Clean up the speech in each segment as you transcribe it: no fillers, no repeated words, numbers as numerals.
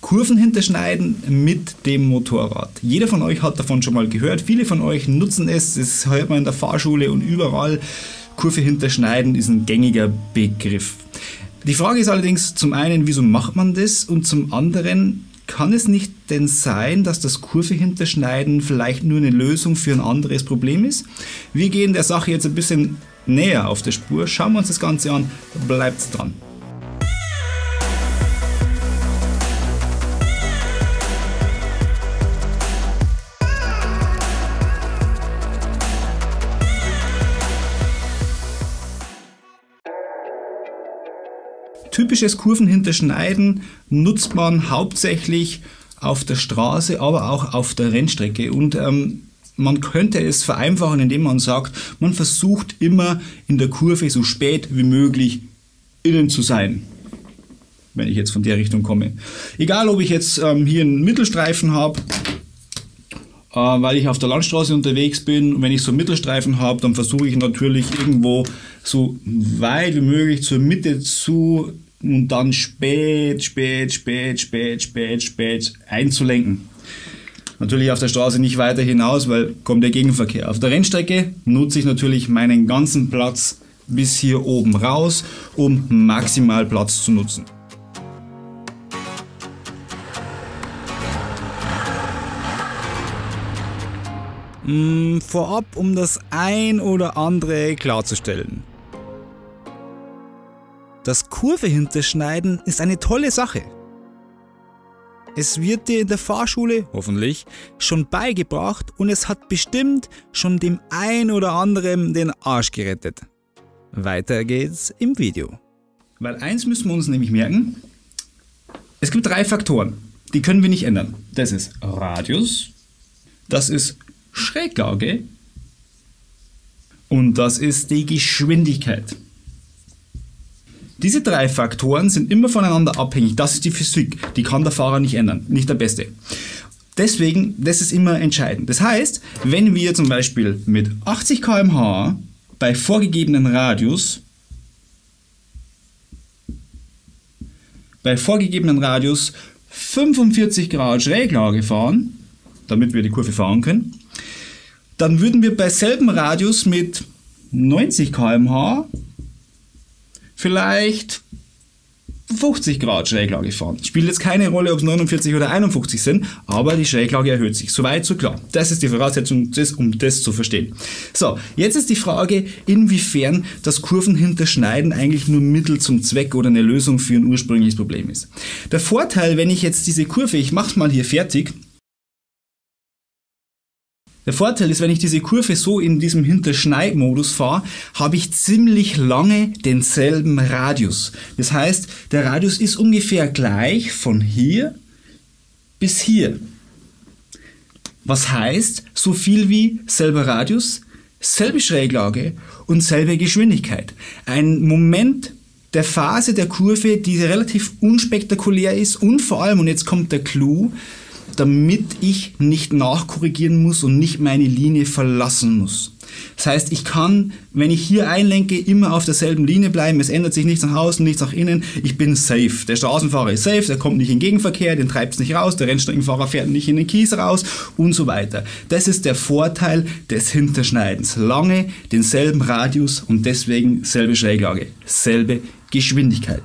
Kurven hinterschneiden mit dem Motorrad. Jeder von euch hat davon schon mal gehört, viele von euch nutzen es, das hört man in der Fahrschule und überall. Kurve hinterschneiden ist ein gängiger Begriff. Die Frage ist allerdings zum einen, wieso macht man das, und zum anderen, kann es nicht denn sein, dass das Kurve hinterschneiden vielleicht nur eine Lösung für ein anderes Problem ist? Wir gehen der Sache jetzt ein bisschen näher auf der Spur, schauen wir uns das Ganze an, bleibt dran. Typisches Kurvenhinterschneiden nutzt man hauptsächlich auf der Straße, aber auch auf der Rennstrecke. Und man könnte es vereinfachen, indem man sagt, man versucht immer in der Kurve so spät wie möglich innen zu sein, wenn ich jetzt von der Richtung komme. Egal, ob ich jetzt hier einen Mittelstreifen habe, weil ich auf der Landstraße unterwegs bin. Und wenn ich so einen Mittelstreifen habe, dann versuche ich natürlich irgendwo so weit wie möglich zur Mitte zu und dann spät einzulenken. Natürlich auf der Straße nicht weiter hinaus, weil kommt der Gegenverkehr. Auf der Rennstrecke nutze ich natürlich meinen ganzen Platz bis hier oben raus, um maximal Platz zu nutzen. Vorab, um das ein oder andere klarzustellen. Das Kurve hinterschneiden ist eine tolle Sache. Es wird dir in der Fahrschule, hoffentlich, schon beigebracht und es hat bestimmt schon dem ein oder anderen den Arsch gerettet. Weiter geht's im Video. Weil eins müssen wir uns nämlich merken, es gibt 3 Faktoren, die können wir nicht ändern. Das ist Radius, das ist Schräglage und das ist die Geschwindigkeit. Diese 3 Faktoren sind immer voneinander abhängig. Das ist die Physik, die kann der Fahrer nicht ändern, nicht der Beste. Deswegen, das ist immer entscheidend. Das heißt, wenn wir zum Beispiel mit 80 km/h bei vorgegebenen Radius 45 Grad Schräglage fahren, damit wir die Kurve fahren können, dann würden wir bei selben Radius mit 90 km/h vielleicht 50 Grad Schräglage fahren. Spielt jetzt keine Rolle, ob es 49 oder 51 sind, aber die Schräglage erhöht sich. Soweit, so klar. Das ist die Voraussetzung, um das zu verstehen. So, jetzt ist die Frage, inwiefern das Kurvenhinterschneiden eigentlich nur Mittel zum Zweck oder eine Lösung für ein ursprüngliches Problem ist. Der Vorteil, wenn ich jetzt diese Kurve, ich mache es mal hier fertig, der Vorteil ist, wenn ich diese Kurve so in diesem Hinterschneidmodus fahre, habe ich ziemlich lange denselben Radius. Das heißt, der Radius ist ungefähr gleich von hier bis hier. Was heißt, so viel wie selber Radius, selbe Schräglage und selbe Geschwindigkeit. Ein Moment der Phase der Kurve, die relativ unspektakulär ist und vor allem, und jetzt kommt der Clou, damit ich nicht nachkorrigieren muss und nicht meine Linie verlassen muss. Das heißt, ich kann, wenn ich hier einlenke, immer auf derselben Linie bleiben, es ändert sich nichts nach außen, nichts nach innen, ich bin safe. Der Straßenfahrer ist safe, der kommt nicht in den Gegenverkehr, den treibt es nicht raus, der Rennstreckenfahrer fährt nicht in den Kies raus und so weiter. Das ist der Vorteil des Hinterschneidens. Lange denselben Radius und deswegen selbe Schräglage, selbe Geschwindigkeit.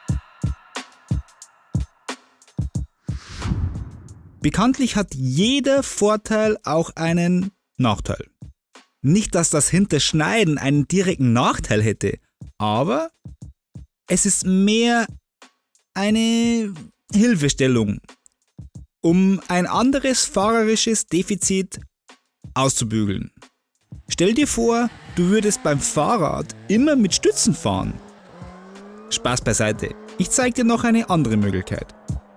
Bekanntlich hat jeder Vorteil auch einen Nachteil. Nicht, dass das Hinterschneiden einen direkten Nachteil hätte, aber es ist mehr eine Hilfestellung, um ein anderes fahrerisches Defizit auszubügeln. Stell dir vor, du würdest beim Fahrrad immer mit Stützen fahren. Spaß beiseite, ich zeige dir noch eine andere Möglichkeit.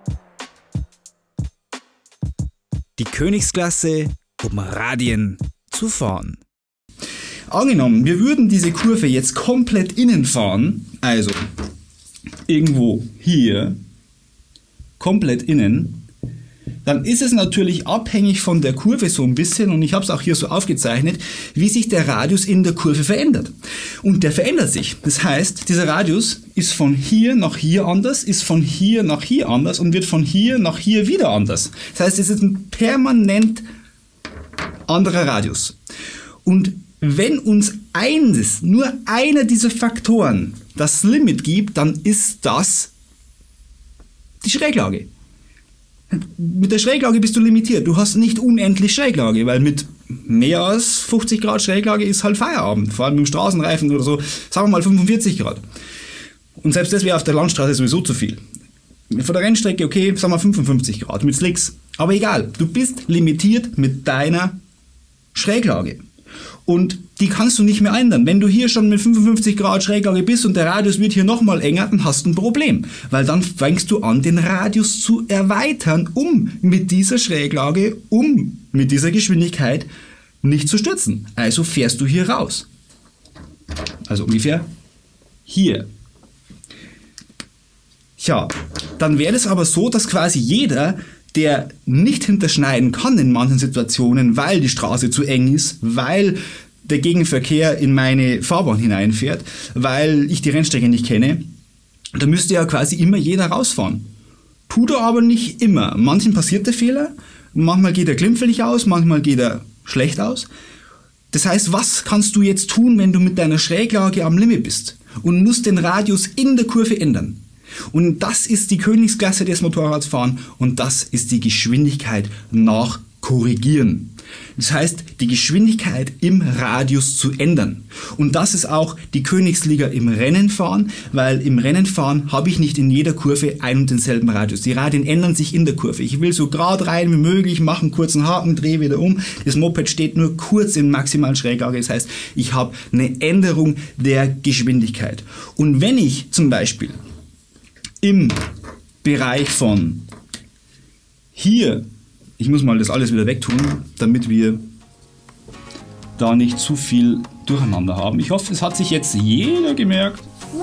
Die Königsklasse, um Radien zu fahren. Angenommen, wir würden diese Kurve jetzt komplett innen fahren, also irgendwo hier, komplett innen, dann ist es natürlich abhängig von der Kurve so ein bisschen, und ich habe es auch hier so aufgezeichnet, wie sich der Radius in der Kurve verändert. Und der verändert sich. Das heißt, dieser Radius ist von hier nach hier anders, ist von hier nach hier anders und wird von hier nach hier wieder anders. Das heißt, es ist ein permanent anderer Radius. Und wenn uns nur einer dieser Faktoren das Limit gibt, dann ist das die Schräglage. Mit der Schräglage bist du limitiert. Du hast nicht unendlich Schräglage, weil mit mehr als 50 Grad Schräglage ist halt Feierabend. Vor allem mit dem Straßenreifen oder so, sagen wir mal 45 Grad. Und selbst das wäre auf der Landstraße sowieso zu viel. Von der Rennstrecke, okay, sagen wir 55 Grad mit Slicks. Aber egal, du bist limitiert mit deiner Schräglage. Und die kannst du nicht mehr ändern. Wenn du hier schon mit 55 Grad Schräglage bist und der Radius wird hier nochmal enger, dann hast du ein Problem. Weil dann fängst du an, den Radius zu erweitern, um mit dieser Schräglage, mit dieser Geschwindigkeit nicht zu stürzen. Also fährst du hier raus. Also ungefähr hier. Ja, dann wäre es aber so, dass quasi jeder, der nicht hinterschneiden kann in manchen Situationen, weil die Straße zu eng ist, weil der Gegenverkehr in meine Fahrbahn hineinfährt, weil ich die Rennstrecke nicht kenne, da müsste ja quasi immer jeder rausfahren. Tut er aber nicht immer. Manchen passiert der Fehler, manchmal geht er glimpflich aus, manchmal geht er schlecht aus. Das heißt, was kannst du jetzt tun, wenn du mit deiner Schräglage am Limit bist und musst den Radius in der Kurve ändern? Und das ist die Königsklasse des Motorradfahren und das ist die Geschwindigkeit nach Korrigieren. Das heißt, die Geschwindigkeit im Radius zu ändern. Und das ist auch die Königsliga im Rennenfahren, weil im Rennenfahren habe ich nicht in jeder Kurve einen und denselben Radius. Die Radien ändern sich in der Kurve. Ich will so gerade rein wie möglich, mache einen kurzen Haken, drehe wieder um. Das Moped steht nur kurz in maximalen Schräglage. Das heißt, ich habe eine Änderung der Geschwindigkeit. Und wenn ich zum Beispiel im Bereich von hier, ich muss mal das alles wieder wegtun, damit wir da nicht zu viel Durcheinander haben. Ich hoffe, es hat sich jetzt jeder gemerkt.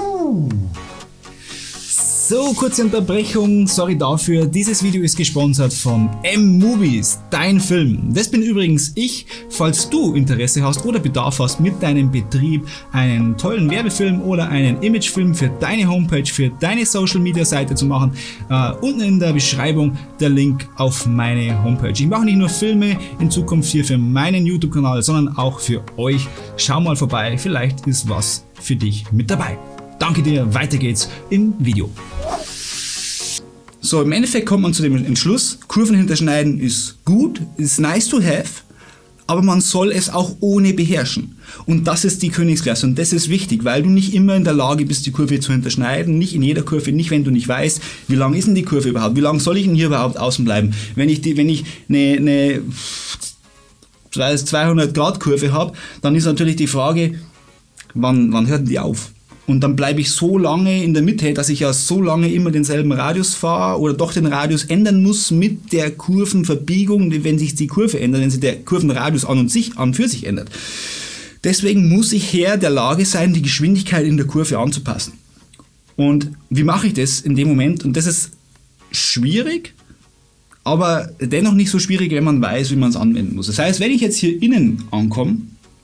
So, kurze Unterbrechung, sorry dafür. Dieses Video ist gesponsert von M-Movies, dein Film. Das bin übrigens ich. Falls du Interesse hast oder Bedarf hast, mit deinem Betrieb einen tollen Werbefilm oder einen Imagefilm für deine Homepage, für deine Social Media Seite zu machen, unten in der Beschreibung der Link auf meine Homepage. Ich mache nicht nur Filme in Zukunft hier für meinen YouTube-Kanal, sondern auch für euch. Schau mal vorbei, vielleicht ist was für dich mit dabei. Danke dir, weiter geht's im Video. So, im Endeffekt kommt man zu dem Entschluss, Kurven hinterschneiden ist gut, ist nice to have, aber man soll es auch ohne beherrschen. Und das ist die Königsklasse und das ist wichtig, weil du nicht immer in der Lage bist, die Kurve zu hinterschneiden, nicht in jeder Kurve, nicht wenn du nicht weißt, wie lang ist denn die Kurve überhaupt, wie lang soll ich denn hier überhaupt außen bleiben. Wenn ich eine 200 Grad Kurve habe, dann ist natürlich die Frage, wann hört die auf? Und dann bleibe ich so lange in der Mitte, dass ich ja so lange immer denselben Radius fahre oder doch den Radius ändern muss mit der Kurvenverbiegung, wenn sich die Kurve ändert, wenn sich der Kurvenradius an und für sich ändert. Deswegen muss ich Herr der Lage sein, die Geschwindigkeit in der Kurve anzupassen. Und wie mache ich das in dem Moment? Und das ist schwierig, aber dennoch nicht so schwierig, wenn man weiß, wie man es anwenden muss. Das heißt, wenn ich jetzt hier innen ankomme,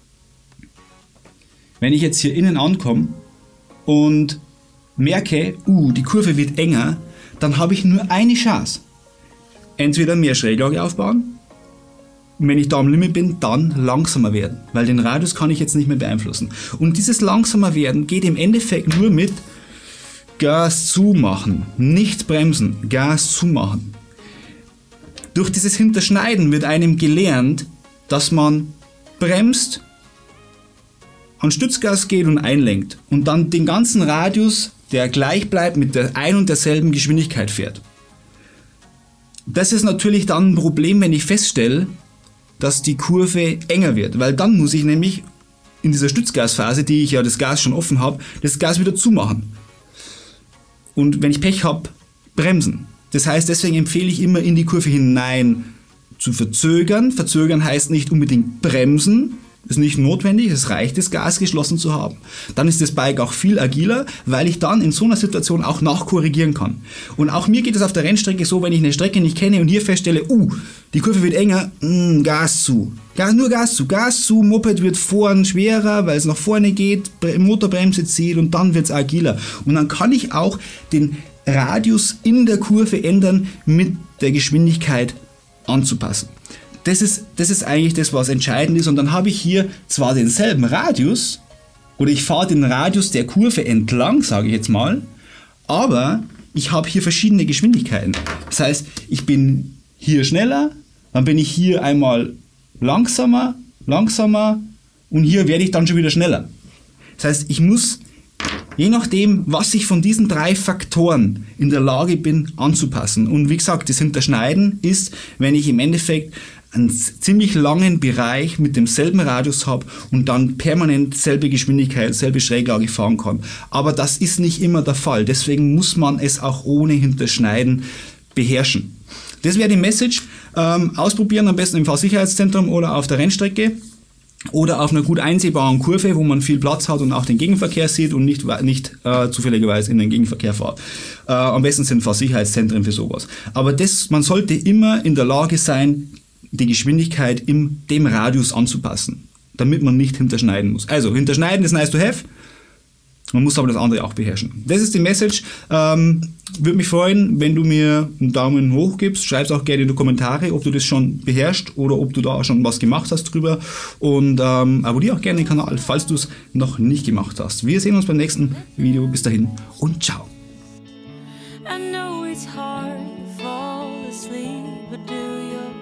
und merke, die Kurve wird enger, dann habe ich nur eine Chance. Entweder mehr Schräglage aufbauen, wenn ich da am Limit bin, dann langsamer werden, weil den Radius kann ich jetzt nicht mehr beeinflussen. Und dieses langsamer werden geht im Endeffekt nur mit Gas zumachen, nicht bremsen, Gas zumachen. Durch dieses Hinterschneiden wird einem gelernt, dass man bremst, an Stützgas geht und einlenkt und dann den ganzen Radius, der gleich bleibt, mit der ein und derselben Geschwindigkeit fährt. Das ist natürlich dann ein Problem, wenn ich feststelle, dass die Kurve enger wird, weil dann muss ich nämlich in dieser Stützgasphase, die ich ja das Gas schon offen habe, das Gas wieder zumachen. Und wenn ich Pech habe, bremsen. Das heißt, deswegen empfehle ich immer in die Kurve hinein zu verzögern. Verzögern heißt nicht unbedingt bremsen, ist nicht notwendig, es reicht, das Gas geschlossen zu haben. Dann ist das Bike auch viel agiler, weil ich dann in so einer Situation auch nachkorrigieren kann. Und auch mir geht es auf der Rennstrecke so, wenn ich eine Strecke nicht kenne und hier feststelle, die Kurve wird enger, Gas zu. Gas zu, Moped wird vorn schwerer, weil es nach vorne geht, Motorbremse zieht und dann wird es agiler. Und dann kann ich auch den Radius in der Kurve ändern, mit der Geschwindigkeit anzupassen. Das ist eigentlich das, was entscheidend ist. Und dann habe ich hier zwar denselben Radius, oder ich fahre den Radius der Kurve entlang, sage ich jetzt mal, aber ich habe hier verschiedene Geschwindigkeiten. Das heißt, ich bin hier schneller, dann bin ich hier einmal langsamer und hier werde ich dann schon wieder schneller. Das heißt, ich muss, je nachdem, was ich von diesen 3 Faktoren in der Lage bin, anzupassen. Und wie gesagt, das Hinterschneiden ist, wenn ich im Endeffekt einen ziemlich langen Bereich mit demselben Radius habe und dann permanent selbe Geschwindigkeit, selbe Schräglage fahren kann. Aber das ist nicht immer der Fall. Deswegen muss man es auch ohne Hinterschneiden beherrschen. Das wäre die Message. Ausprobieren am besten im Fahrsicherheitszentrum oder auf der Rennstrecke oder auf einer gut einsehbaren Kurve, wo man viel Platz hat und auch den Gegenverkehr sieht und nicht zufälligerweise in den Gegenverkehr fährt. Am besten sind Fahrsicherheitszentren für sowas. Aber man sollte immer in der Lage sein, die Geschwindigkeit in dem Radius anzupassen, damit man nicht hinterschneiden muss. Also, hinterschneiden ist nice to have, man muss aber das andere auch beherrschen. Das ist die Message. Würde mich freuen, wenn du mir einen Daumen hoch gibst. Schreib es auch gerne in die Kommentare, ob du das schon beherrschst oder ob du da schon was gemacht hast drüber. Und abonniere auch gerne den Kanal, falls du es noch nicht gemacht hast. Wir sehen uns beim nächsten Video. Bis dahin und ciao. I know it's hard to fall asleep, but do your